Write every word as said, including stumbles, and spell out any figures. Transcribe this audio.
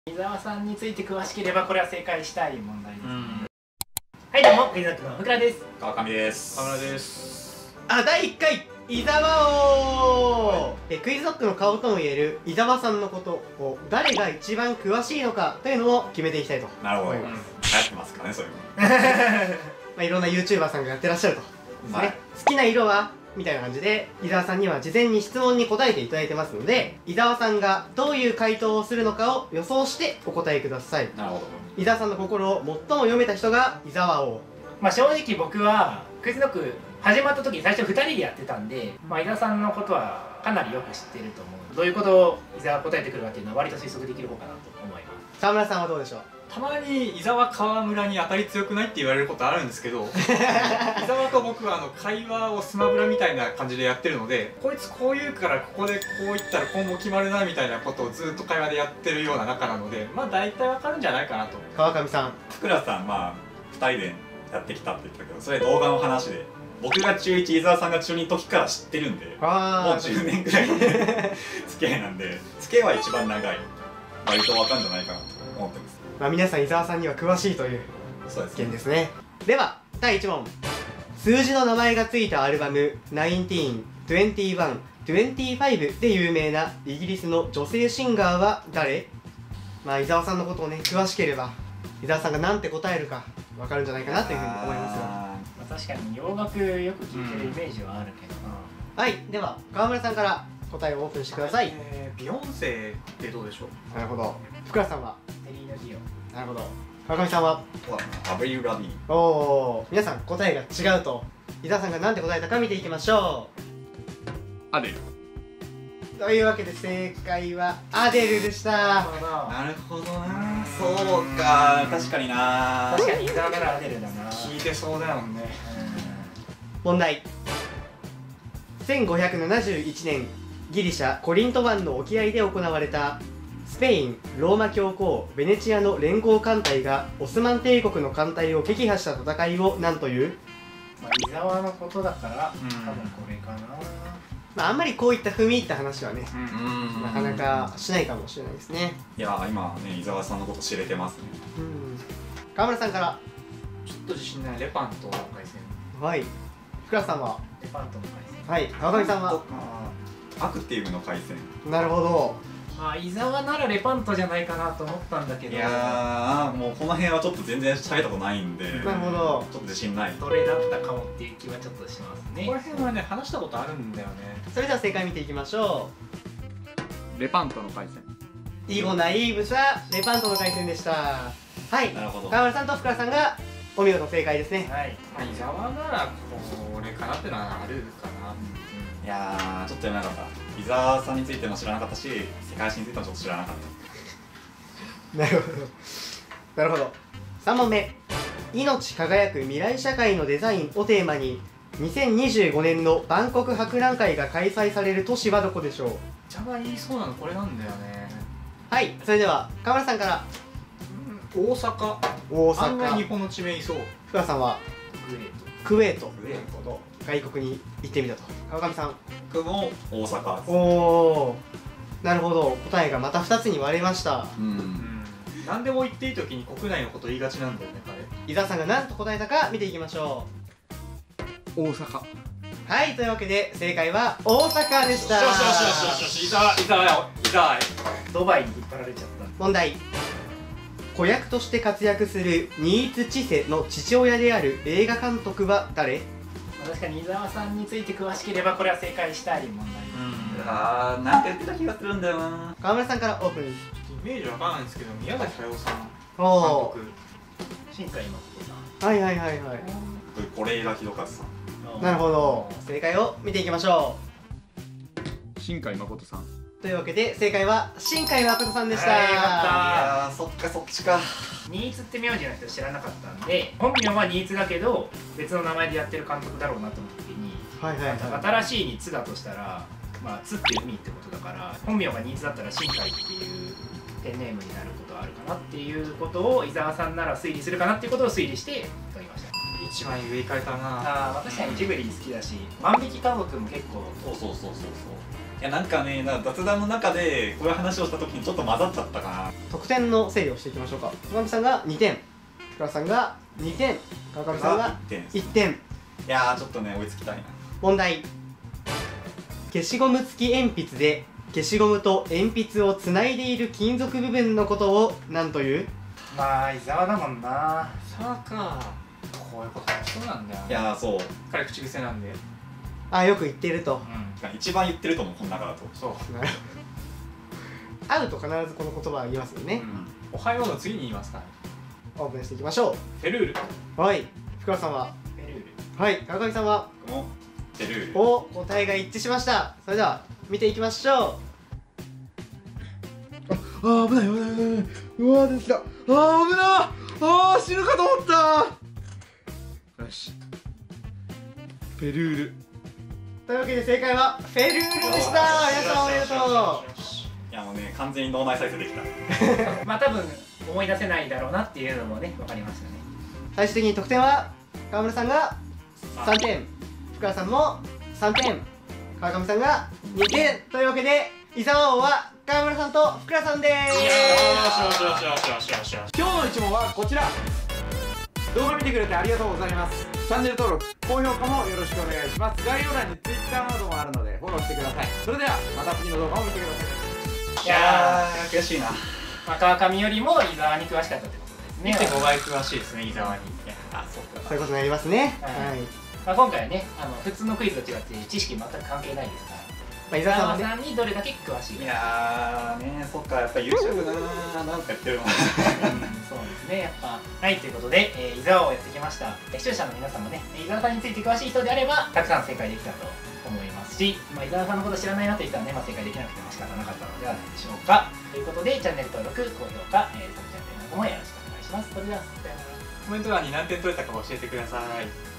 伊沢さんについて詳しければこれは正解したい問題ですね。はいどうもクイズノックのふくらです。 川上です。 河村です。 あ、だいいっかい伊沢王、えクイズノックの顔ともいえる伊沢さんのことを誰が一番詳しいのかというのを決めていきたいとなるほど。流思います。 行ってますかね、そういうの。 まあいろんな YouTuber さんがやってらっしゃるとですね、 はい、 好きな色はみたいな感じで伊沢さんには事前に質問に答えていただいてますので、伊沢さんがどういう回答をするのかを予想してお答えください。 なるほど。 伊沢さんの心を最も読めた人が伊沢王。 まあ正直僕はクイズノック始まった時に最初ふたりでやってたんで、まあ、伊沢さんのことはかなりよく知ってると思う。どういうことを伊沢が答えてくるかっていうのは割と推測できる方かなと思います。 沢村さんはどうでしょう。 たまに伊沢川村に当たり強くないって言われることあるんですけど伊沢と僕はあの会話をスマブラみたいな感じでやってるので、こいつこう言うからここでこう言ったら今後決まるなみたいなことをずっと会話でやってるような仲なので、まあ大体わかるんじゃないかなと。 川上さん。 福良さん、まあふたりでやってきたって言ったけど、それ動画の話で、僕が中いち、伊沢さんが中にの時から知ってるんで、もうじゅうねんぐらいの付き合いなんで、付き合いは一番長い、割とわかるんじゃないかなと思ってます。 まあ皆さん伊沢さんには詳しいというそうです意見ですね。ではだいいち問、数字の名前がついたアルバム「ナインティーン、トゥエンティワン、トゥエンティファイブ」で有名なイギリスの女性シンガーは誰？まあ伊沢さんのことをね詳しければ伊沢さんが何て答えるか分かるんじゃないかなというふうに思いますが、 まあ、確かに洋楽よく聴いてるイメージはあるけどな、 うん、はい、では川村さんから答えをオープンしてください。 えー、ビヨンセってどうでしょう。 なるほど。福良さんは。 テリーヌ・ディオン。 なるほど。川上さんは。 そうだな、アブリル・ラビーン。 おお、皆さん答えが違うと。伊沢さんが何て答えたか見ていきましょアデル。 う。というわけで正解はアデルでした。 なるほどな、そうか、確かにな。 確かに伊沢ならアデルだな。 聞いてそうだもんね。 問題。せんごひゃくななじゅういちねん、ギリシャコリント湾の沖合で行われたスペイン、ローマ教皇、ベネチアの連合艦隊がオスマン帝国の艦隊を撃破した戦いを何という？ まあ、伊沢のことだから、 うん、 多分これかな。 まあ、あんまりこういった踏み入った話はね、 うん、 なかなかしないかもしれないですね。 いや、今ね、伊沢さんのこと知れてますね。 うん。川村さんから。 ちょっと自信ない。レパントの回線。 はい。福良さんは。 レパントの回線。 はい。川上さんは。 アクティブの回線。 なるほど。 まあ伊沢ならレパントじゃないかなと思ったんだけど、 いやー、もうこの辺はちょっと全然喋ったことないんで、 なるほど。 ちょっと自信ない。 どれだったかもっていう気はちょっとしますね。 ここら辺はね、話したことあるんだよね。 それでは正解見ていきましょレパントの回線。 う。囲碁ナイーブさレパントの回線でした。はい。 なるほど。 川村さんと福良さんがお見事正解ですね。 はい。 まあ、伊沢ならこれかなってのはあるかな。 いやー、ちょっと読めなかった。伊沢さんについても知らなかったし、世界史についてもちょっと知らなかっなるほど。なるほど。さん問目。命輝く未来社会のデザインをテーマににせんにじゅうごねんの万国博覧会が開催される都市はどこでしょう？ 伊沢が言いそうなのこれなんだよね。 はい。それでは川村さんから。 大阪。 大案外日阪。 本の地名いそう。 福良さんはグレート。 クウェート。 クウェートなるほど。外国に行ってみたと。川上さん。 た。僕も大阪です。 おお。なるほど。答えがまたふたつに割れました。 う。 うんん。何でも言っていい時に国内のこと言いがちなんだよね、彼。 伊沢さんが何と答えたか見ていきましょ大阪。 う。はい。というわけで正解は大阪でした。 よしよしよしよしよし、伊沢、伊沢よ、伊沢。 ドバイに引っ張られちゃった。 問題。子役として活躍する新津千世の父親である映画監督は誰？ まあ確かに伊沢さんについて詳しければこれは正解したい問題です。 あー、なんか言ってた気がするんだよな。 川村さんからオープン。 イメージわかんないんですけど、宮崎駿さん。 おお。 監督。 新海誠さん。 はいはいはいはい。 是枝裕和さん。 なるほど。正解を見ていきましょ新海誠さん。 う。というわけで正解は新海誠さんでした。 はいよかったいやー、そっかそっちか。 新津って名字の人知らなかったんで、本名は新津だけど別の名前でやってる監督だろうなと思った時に、 はいはいはい。 新しいに津だとしたら、まあ津って海ってことだから本名が新津だったら新海っていうペンネームになることはあるかなっていうことを伊沢さんなら推理するかなっていうことを推理して解きました。 一番上行かれたな。 ああ確かにジブリ好きだし、万引き家族も結構そうそうそうそうそう。いやなんかね、なんか雑談の中でこういう話をした時にちょっと混ざっちゃったかな。 得点の整理をしていきましょうか。川上さんがにてん、福田さんがにてん、川上さんがいってん。 いってん。 いやーちょっとね追いつきたいな。 問題。消しゴム付き鉛筆で消しゴムと鉛筆をつないでいる金属部分のことを何という？ まあ伊沢だもんな。 さあかこういうことそうなんだよね。 いやーそう。 彼口癖なんで。 あ、よく言ってると。 うん一番言ってると思うこの中だと。 そうなるほど。会うと必ずこの言葉は言いますよね。 おはようの次に言いますからね。 オープンしていきましょフェルール。 う。はい。福田さんは？ ペルール。 はい。川上さんは？ 僕もテルール。 お、答えが一致しました。それでは見ていきましょあー危ない危ない危ない。うわー出てきた。あー危なあー死ぬかと思った。よし。ペルール。 う。というわけで正解はフェルールでした。皆さんおめでといやもうね完全に脳内再生できた。 まあ多分思い出せないだろうなっていうのもね分かりましたね。 う。最終的に得点は川村さんがさんてん、福田さんもさんてん、川上さんがにてんというわけで伊沢王は川村さんと福田さんでーす。 よしよしよしよしよしよしよし。 今日の一問はこちら。動画見てくれてありがとうございます。チャンネル登録、高評価もよろしくお願いします。概要欄に Twitter などもあるのでフォローしてください。それではまた次の動画を見てください。 いやー悔しいな。 ー川上よりも伊沢に詳しかったってことですね。 にてんごばい詳しいですね伊沢に。 あそっか。 そういうことになりますね。 ははいい。 まあ、今回はねあの普通のクイズと違って知識全く関係ないですから、 まあ、伊伊沢さんはね、 沢さんにどれだけ詳しいか。 いやーねそっかやっぱ YouTube なーなんかやってるの。 そうですね、やっぱ。はい、ということで、えー、伊沢をやってきました。視聴者の皆さんもね、伊沢さんについて詳しい人であれば、たくさん正解できたと思いますし、まあ、伊沢さんのこと知らないなという人はね、まあ、正解できなくても仕方なかったのではないでしょうか。ということで、チャンネル登録、高評価、えー、サブチャンネルなどもよろしくお願いします。それでは、さよなら。 コメント欄に何点取れたか教えてください。